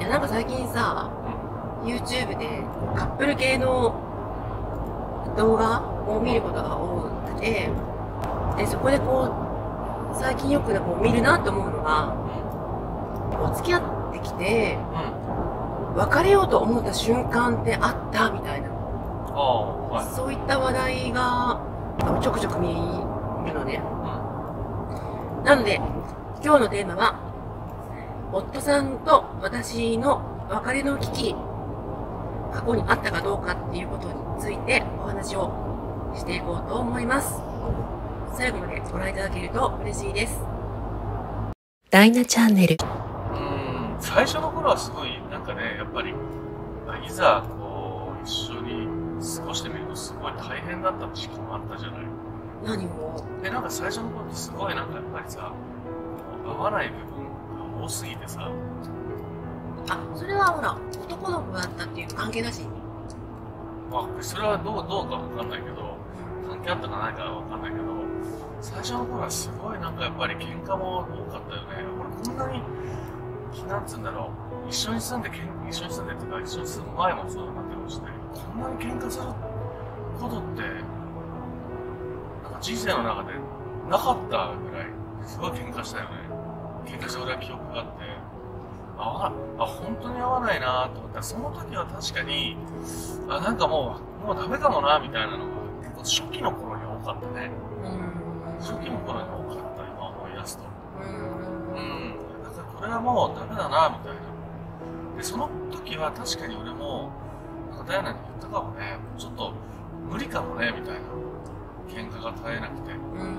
や、なんか最近さ、YouTube でカップル系の動画を見ることが多くて、で、そこでこう、最近よくこう見るなと思うのが、こう付き合ってきて、別れようと思った瞬間ってあったみたいな。そういった話題がちょくちょく見るのね。なので、今日のテーマは、夫さんと私の別れの危機、過去にあったかどうかっていうことについてお話をしていこうと思います。最後までご覧いただけると嬉しいです。ダイナチャンネル。 最初の頃はすごいなんかね、やっぱりいざこう一緒に過ごしてみるとすごい大変だった時期もあったじゃない。 何を？ で、なんか最初の頃ってすごいなんかやっぱりさ、合わない部分が多すぎてさ。 あ、それはほら、男の子だったっていう関係なしに。 まあ、それはどうかわかんないけど、関係あったかないかわかんないけど、最初の頃はすごいなんかやっぱり喧嘩も多かったよね。俺こんなに、なんつうんだろう、一緒に住んでっていうか、一緒に住む前もそうなんだろうしね、こんなに喧嘩することって、なんか人生の中でなかったぐらい、すごい喧嘩したよね。喧嘩したぐらい記憶があって、本当に合わないなと思ったら、その時は確かに、なんかもうダメかもなみたいなのが、結構初期の頃に多かったね。初期の頃に多かった、今思い出すと。だからこれはもうダメだなみたいな。で、その時は確かに俺も、なんかダイアナに言ったかもね、ちょっと無理かもねみたいな。喧嘩が絶えなくて。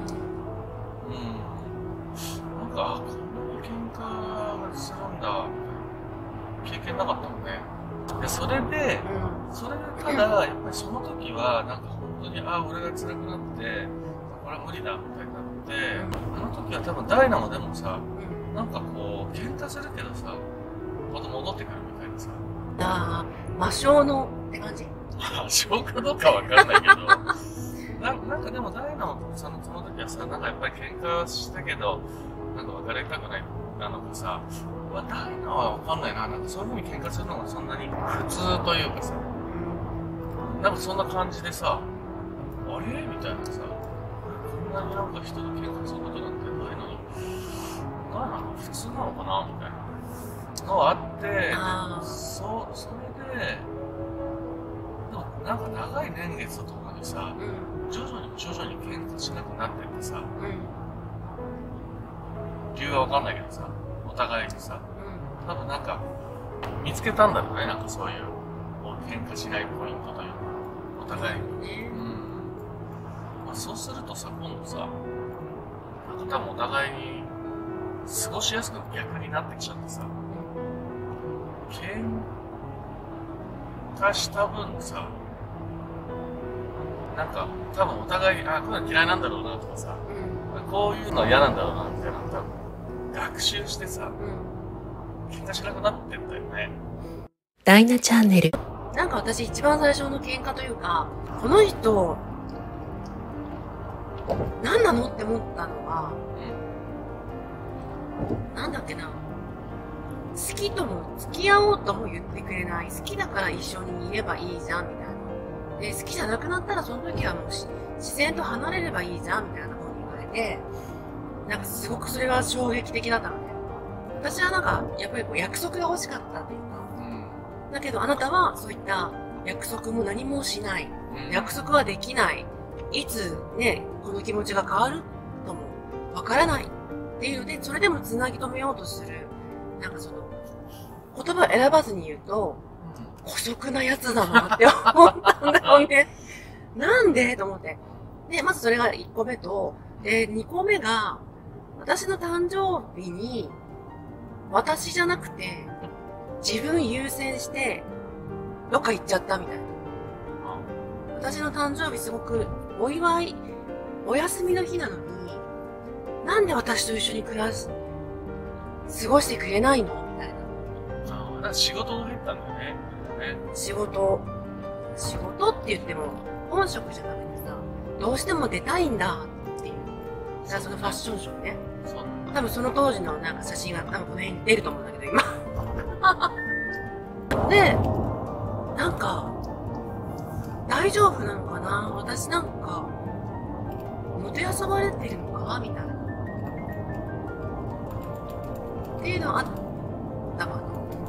なんか、こんなに喧嘩がするんだ、みたいな経験なかったもんね。で、それでただ、やっぱりその時は、なんか本当に、俺が辛くなって、これは無理だ、みたいになって、あの時は多分ダイナもでもさ、なんかこう、喧嘩するけどさ、また戻ってくるみたいなさ。 魔性のって感じ？ 魔性かどうかわかんないけど、なんかでもダイナもその時はさ、なんかやっぱり喧嘩したけど、なんか別れたくないなのかさ、ダイナはわかんないな、なんかそういう風に喧嘩するのがそんなに普通というかさ、なんかそんな感じでさ、あれみたいなさ、こんなになんか人と喧嘩することなんてないのに、ダイナの普通なのかなみたいなのがあって、それで、でもなんか長い年月とともにさ、徐々に喧嘩しなくなってってさ、理由はわかんないけどさ、お互いにさ、多分なんか見つけたんだろうね、なんかそういう喧嘩しないポイントというか、お互いに。そうするとさ、今度さ、なんか多分お互いに過ごしやすく逆になってきちゃってさ、喧嘩した分さ、なんか多分お互いに、こういうの嫌いなんだろうなとかさ、こういうの嫌なんだろうなみたいなの多分学習してさ、喧嘩しなくなってんだよね。 ダイナチャンネル。なんか私一番最初の喧嘩というか、この人何なのって思ったのは、なんだっけな、好きとも付き合おうとも言ってくれない、好きだから一緒にいればいいじゃんみたいな。で、好きじゃなくなったらその時はもう自然と離れればいいじゃんみたいな風に言われて、なんかすごくそれは衝撃的だったのね。私はなんかやっぱりこう約束が欲しかったっていうか、だけどあなたはそういった約束も何もしない、約束はできない、いつねこの気持ちが変わるともわからないっていうので、それでも繋ぎ止めようとする、なんかその言葉を選ばずに言うと、姑息なやつだなって思ったんだよね。なんでと思って。で、まずそれが1個目と、で、2個目が、私の誕生日に、私じゃなくて、自分優先して、どっか行っちゃったみたいな。私の誕生日すごく、お祝い、お休みの日なのに、なんで私と一緒に過ごしてくれないのみたいな。 仕事が入ったんだよね。 仕事って言っても、本職じゃなくてさ、どうしても出たいんだっていう。そのファッションショーね。多分その当時のなんか写真が多分この辺に出ると思うんだけど、今。 で、なんか、大丈夫なのかな、私なんか、もてあそばれてるのかみたいな。っていうのあったかな。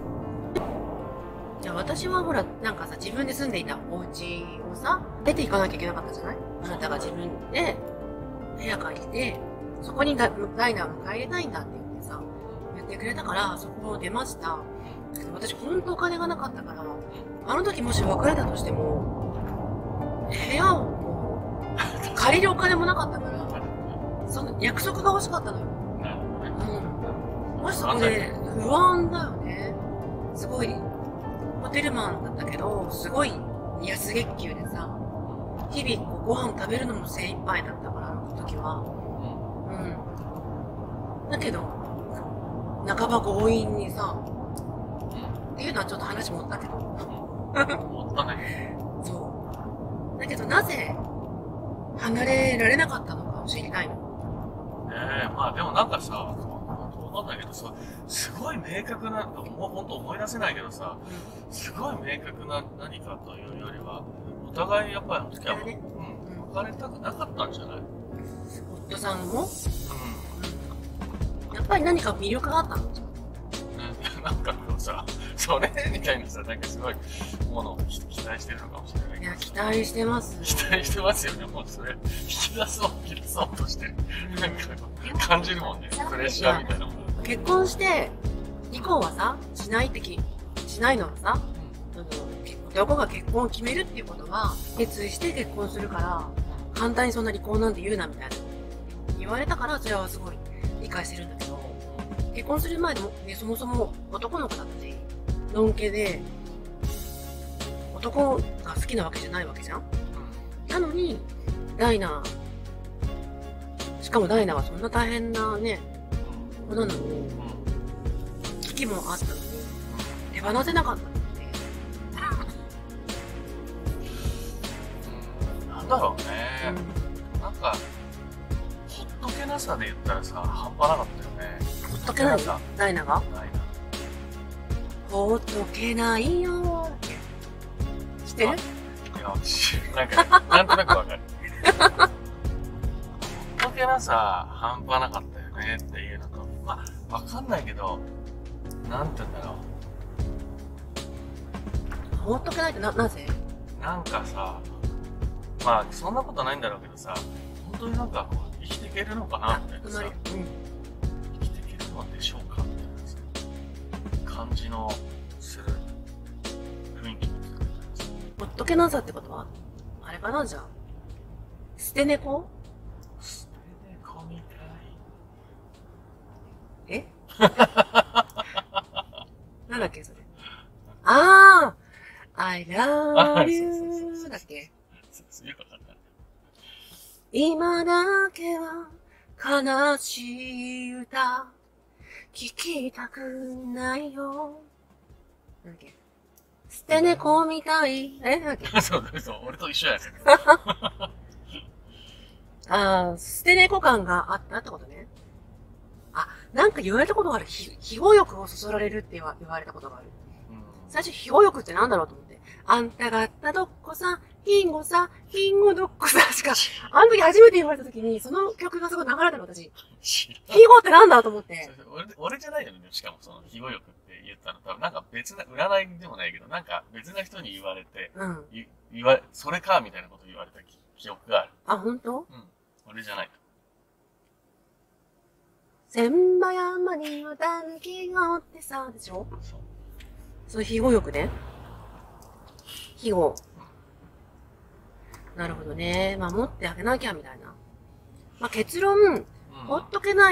じゃあ私はほら、なんかさ、自分で住んでいたお家をさ、出て行かなきゃいけなかったじゃない？あなたが自分で部屋借りて、そこにダイナーを迎え入れたいんだって言ってさ、言ってくれたから、そこを出ました。私ほんとお金がなかったから、あの時もし別れたとしても、部屋をもう借りるお金もなかったから、その約束が欲しかったのよ。もしそこで不安だよね。すごい、ホテルマンだったけど、すごい安月給でさ、日々ご飯食べるのも精一杯だったから、あの時は。だけど、半ば強引にさ、っていうのはちょっと話持ったけど。 持ったね。 そう。だけどなぜ、離れられなかったのかを知りたいの。 まあでもなんかさ、わかんないけどさ、すごい明確な、ほんと思い出せないけどさ、すごい明確な何かというよりは、お互いやっぱりあの時はもう、別れたくなかったんじゃない？ 夫さんも？やっぱり何か魅力があったの？ なんかこうさ、それみたいなさ、なんかすごいものを期待してるのかもしれない。 いや、期待してます。 期待してますよね、もうそれ。引き出そうとしてる。なんか感じるもんね、プレッシャーみたいなもの。 結婚して、以降はさ、しないのはさ、男が結婚を決めるっていうことは、決意して結婚するから、簡単にそんな離婚なんて言うなみたいな。言われたから、それはすごい理解してるんだけど、結婚する前でも、ね、そもそも男の子だったし、のんけで、男が好きなわけじゃないわけじゃん。なのに、ダイナー、しかもダイナーはそんな大変なね、子なのに、危機もあったのに、手放せなかったのって。 なんだろうね。なんか、ほっとけなさで言ったらさ、半端なかったよね。 ほっとけないさ、ダイナがほっとけないよーって。知ってる？ いや、なんかね、なんとなくわかる。ほっとけなさ、半端なかったよねっていうのと、まあ、わかんないけど、なんて言うんだろう。ほっとけないってなぜ？ なんかさ、まあ、そんなことないんだろうけどさ、本当になんか、生きていけるのかなみたいなさ、生きていけるのでしょうかみたいなさ、感じのする雰囲気もする。 ほっとけなさってことは、あれかな、じゃあ。捨て猫？ 捨て猫みたい。 えなんだっけ、それ。あー !I love you だっけ？今だけは悲しい歌聞きたくないよ。なんだっけ？捨て猫みたい。なんだっけ？ そう、俺と一緒やね。 捨て猫感があったってことね。なんか言われたことがある。庇護欲をそそられるって言われたことがある。最初、庇護欲ってなんだろうと思って。あんたがあったどっこさ、ヒンゴどっこさしか、あの時初めて言われた時に、その曲がすごい流れたの、私。庇護ってなんだと思って。 俺じゃないよね、しかもその、庇護欲って言ったの。多分なんか別な、占いでもないけど、なんか別な人に言われて、それか、みたいなこと言われた記憶がある。 ほんと？ 俺じゃないと。 千葉山には狸がおってさ、でしょ？そう、庇護欲ね。庇護。なるほどね。守ってあげなきゃ、みたいな。結論、ほっとけない。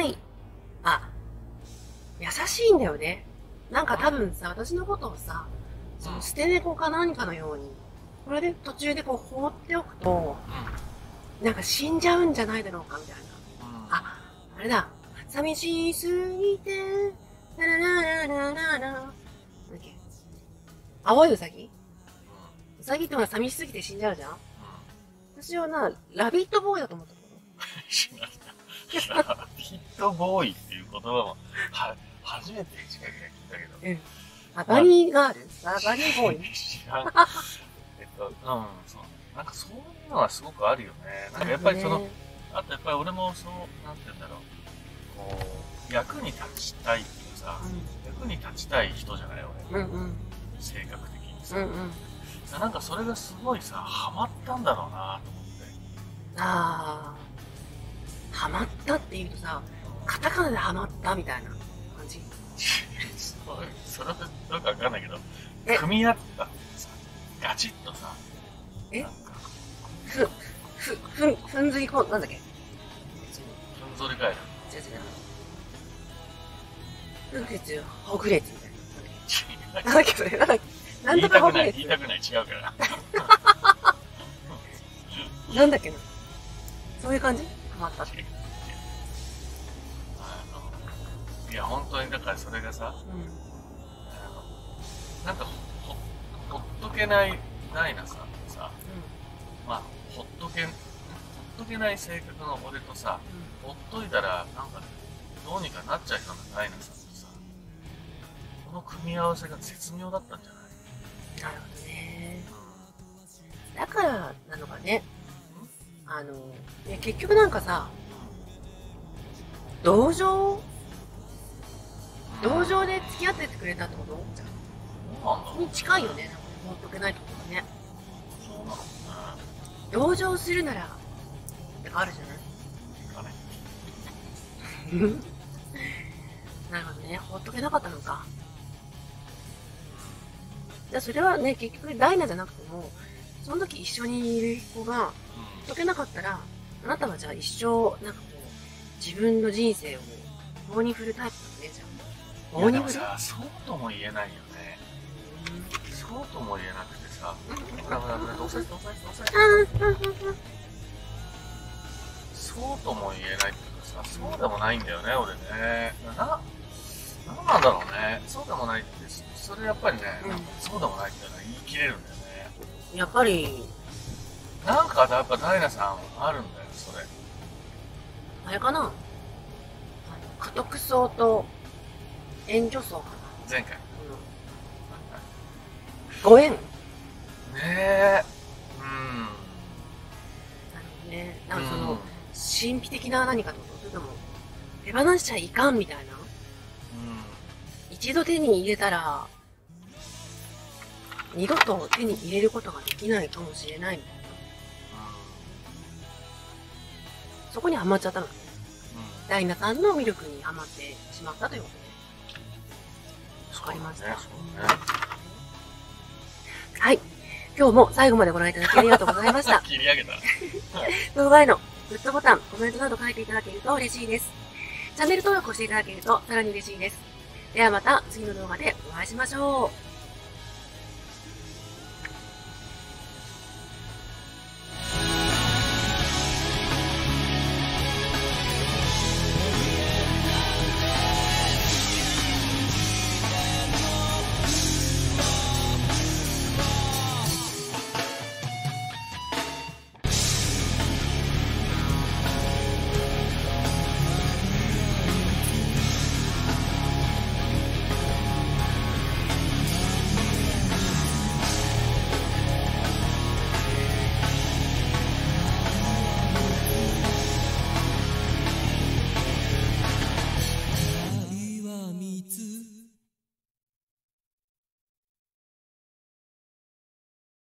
優しいんだよね。なんか多分さ、私のことをさ、その捨て猫か何かのように、これで途中でこう放っておくと、なんか死んじゃうんじゃないだろうか、みたいな。あれだ。寂しすぎて、ラララララララ。なんだっけ？青いうさぎ？うさぎってのは寂しすぎて死んじゃうじゃん？私はラビットボーイだと思ったの。 ラビットボーイっていう言葉も、初めてしか聞いたけど。 バニーガールバニーボーイ知らん。そう。なんかそういうのはすごくあるよね。なんかやっぱりその、あとやっぱり俺もそう、なんて言うんだろう。こう、役に立ちたいっていうさ、役に立ちたい人じゃない俺。性格的にさ。なんかそれがすごいさ、ハマったんだろうなと思って。 ハマったって言うとさ、カタカナでハマったみたいな感じ。 それはよくわかんないけど、組み合ったってさ、ガチッとさ、なんかふんずりなんだっけ、 ふんぞり返る。 ふんけつほぐれつみたいな。なんだっけそれ、なんとかほぐれつ。 言いたくない、違うから。 なんだっけな。そういう感じ？ハマったって。 いや、本当にだからそれがさ、なんかほっとけないなさ、まあ、ほっとけない性格の俺とさ、ほっといたら、なんか、どうにかなっちゃいそうなないなさってさ、この組み合わせが絶妙だったんじゃない？ なるほどね。だからなのかね。結局なんかさ、同情で付き合っててくれたってことじゃん。に近いよね、なんかほっとけないってことがね。 そうなのね。 同情するなら、ってあるじゃない？なるほどね、ほっとけなかったのか。じゃあそれはね、結局ダイナじゃなくても、その時一緒にいる子が、ほっとけなかったら、あなたはじゃあ一生、なんかこう、自分の人生を棒に振るタイプなのね、じゃあ。棒に振る？ でもさ、そうとも言えないよね。そうとも言えなくてさ、どうせ。そうとも言えないっていうかさ、そうでもないんだよね、俺ね。なんなんだろうね。そうでもないって、それやっぱりね、そうでもないっていうのは言い切れるんだよね。 やっぱり、 なんかやっぱダイナさんあるんだよ、それ。 あれかな？家督層と援助層かな。 前回。 ご縁？ ねえ。 なるほどね。なんかその、神秘的な何かってこと？それとも、手放しちゃいかんみたいな？一度手に入れたら、二度と手に入れることができないかもしれないみたいな。そこにハマっちゃったのね。ダイナさんの魅力にハマってしまったということで。わかりました。はい。今日も最後までご覧いただきありがとうございました。 切り上げた。 動画へのグッドボタン、コメントなど書いていただけると嬉しいです。チャンネル登録をしていただけるとさらに嬉しいです。ではまた次の動画でお会いしましょう。